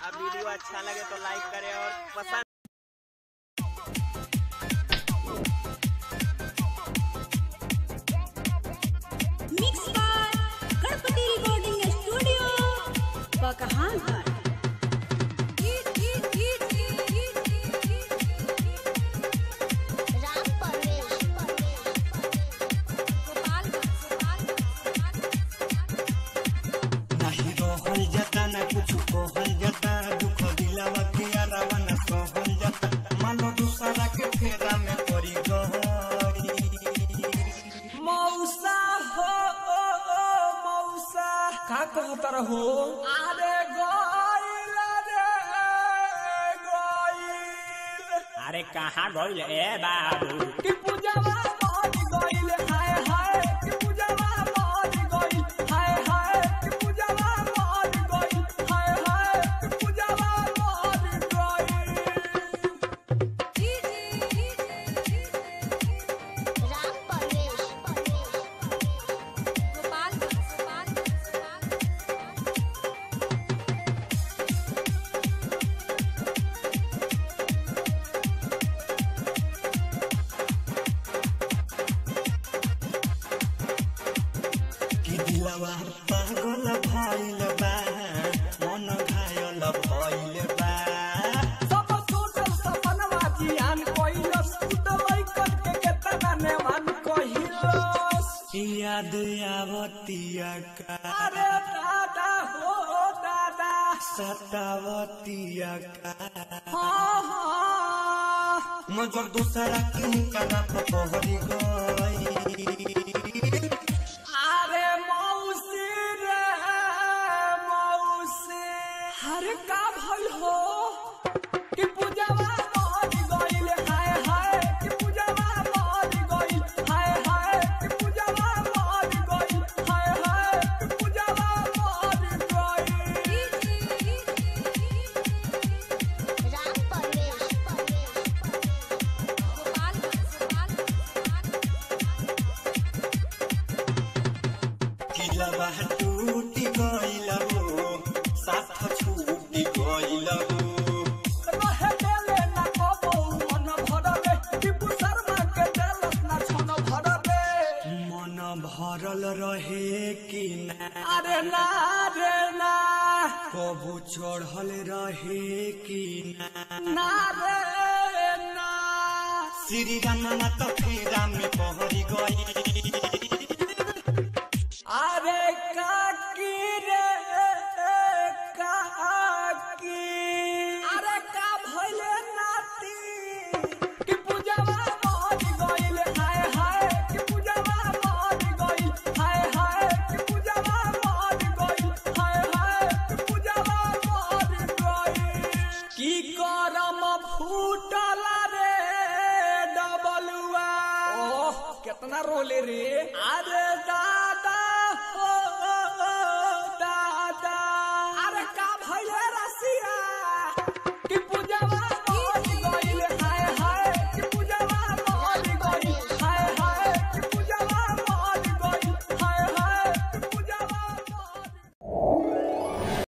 अब वीडियो अच्छा लगे तो लाइक करें और पसंद mix by Ganpati recording studio बकहान घर। नहीं जाता ना कुछ कहल जाता, दुख दिलावा के अलावा न कहल जाता, मानो दूसरा के फेरा में पड़ी गहरी। मौसा हो मौसा का कहता रहो? अरे गइल अरे कहाँ गइल ए बाबू कि पूजावा मर गइल, हाय हाय कि पूजावा मर गइल, हाय हाय कि पूजावा मर गइल, हाय हाय कि पूजावा मर गइल। राम परवेश गोपाल कि दिलावा पागल भइल बा, मन घायल भइल बा। सब सोचल सपनवा जियान कइलस, उतलै करके केतना नेवान कहिलस। याद आवतिया का अरे दादा हो दादा, सतावतिया का हाँ हाँ मगर दूसरा के कला पहरी गई। अरे मौसी रे मौसी, हर का भइल हो कि पूजावा मर गइल, हाय हाय कि पूजावा मर गइल, हाय हाय कि पूजावा मर गइल, हाय हाय कि पूजावा मर गइल। राम परवेश गोपाल किलवा टूटी गइल हो, साथ छूटी गइल हो। रहे देले ना कबो मन भरले, टिपू शर्मा के देलस ना छन भरले। मन भरल रहे कि ना, अरे ना रे ना, कबू चढ़ल रहे कि ना। ना रे ना, श्री राम तो फेरा में पहरी गई। अरे काकी रे काकी, अरे का भइले नाती कि पूजावा मर गइल, हाय हाय कि पूजावा मर गइल, हाय हाय कि पूजावा मर गइल, हाय हाय कि पूजावा मर गइल। की करम फूटल रे डबलुआ, ओह कितना रोले रे। अरे